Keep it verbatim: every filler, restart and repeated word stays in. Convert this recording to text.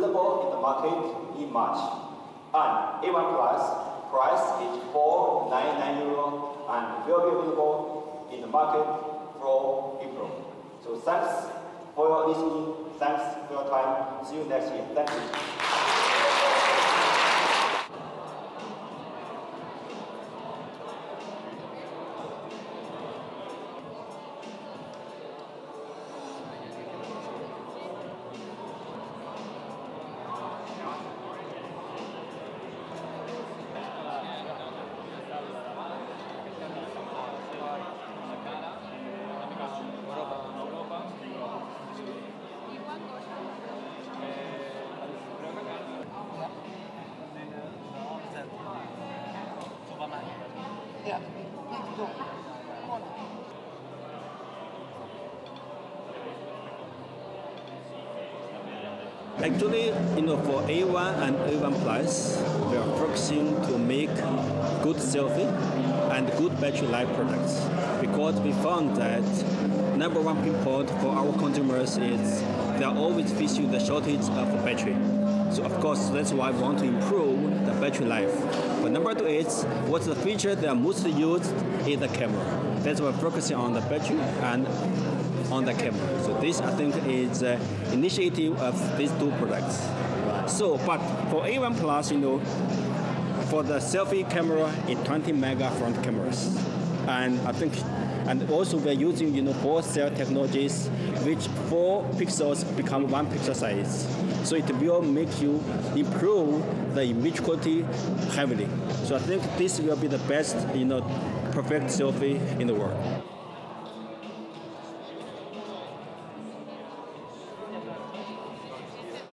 available in the market in March. And A one Plus price is four ninety-nine euro and will be available in the market from April. So thanks for your listening. Thanks for your time. See you next year. Thank you. Actually, you know, for A one and A one Plus, we are focusing to make good selfie and good battery life products, because we found that number one pain point for our consumers is they are always facing the shortage of battery. So of course, that's why we want to improve the battery life. But number two is, what's the feature that are mostly used is the camera. That's why we're focusing on the battery and on the camera. So this, I think, is the initiative of these two products. So, but for A one Plus, you know, for the selfie camera, it's twenty mega front cameras, and I think, and also we're using, you know, four cell technologies, which four pixels become one pixel size. So it will make you improve the image quality heavily. So I think this will be the best, you know, perfect selfie in the world.